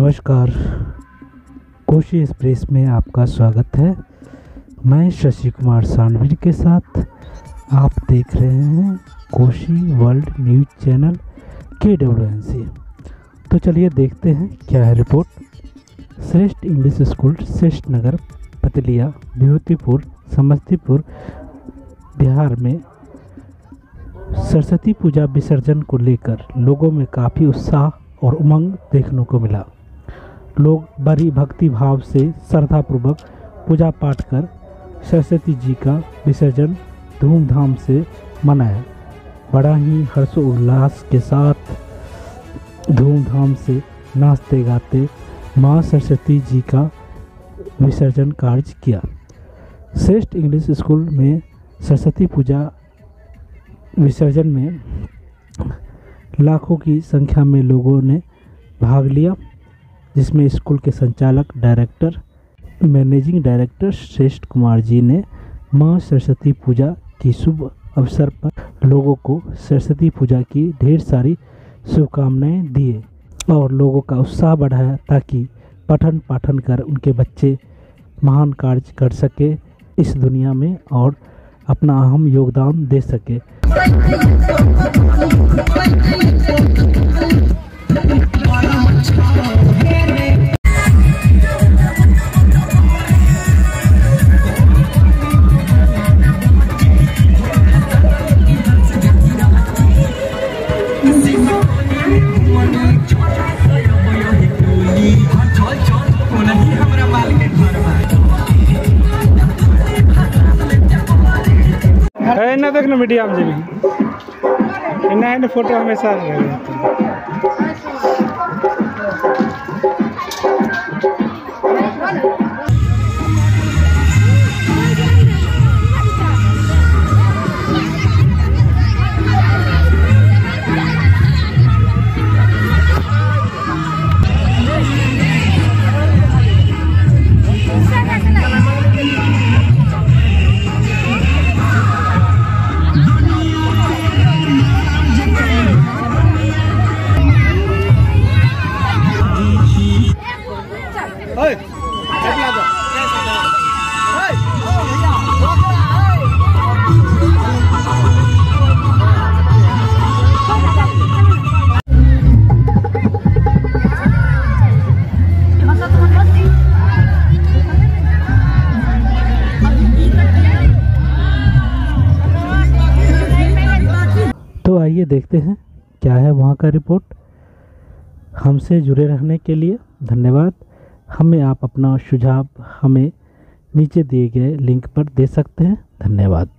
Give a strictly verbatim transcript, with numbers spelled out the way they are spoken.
नमस्कार, कोशी एक्सप्रेस में आपका स्वागत है। मैं शशि कुमार सानवीर के साथ आप देख रहे हैं कोशी वर्ल्ड न्यूज चैनल के डब्ल्यू एन सी। तो चलिए देखते हैं क्या है रिपोर्ट। श्रेष्ठ इंग्लिश स्कूल श्रेष्ठ नगर पतलिया विभूतिपुर समस्तीपुर बिहार में सरस्वती पूजा विसर्जन को लेकर लोगों में काफ़ी उत्साह और उमंग देखने को मिला। लोग बड़ी भक्ति भाव से श्रद्धापूर्वक पूजा पाठ कर सरस्वती जी का विसर्जन धूमधाम से मनाया। बड़ा ही हर्षोल्लास के साथ धूमधाम से नाचते गाते माँ सरस्वती जी का विसर्जन कार्य किया। श्रेष्ठ इंग्लिश स्कूल में सरस्वती पूजा विसर्जन में लाखों की संख्या में लोगों ने भाग लिया, जिसमें स्कूल के संचालक डायरेक्टर मैनेजिंग डायरेक्टर श्रेष्ठ कुमार जी ने मां सरस्वती पूजा की शुभ अवसर पर लोगों को सरस्वती पूजा की ढेर सारी शुभकामनाएं दिए और लोगों का उत्साह बढ़ाया ताकि पठन पाठन कर उनके बच्चे महान कार्य कर सके इस दुनिया में और अपना अहम योगदान दे सके। ना देखना मीडिया में जी ना है ना फोटो हमेशा तो आइए देखते हैं क्या है वहाँ का रिपोर्ट। हमसे जुड़े रहने के लिए धन्यवाद। हमें आप अपना सुझाव हमें नीचे दिए गए लिंक पर दे सकते हैं। धन्यवाद।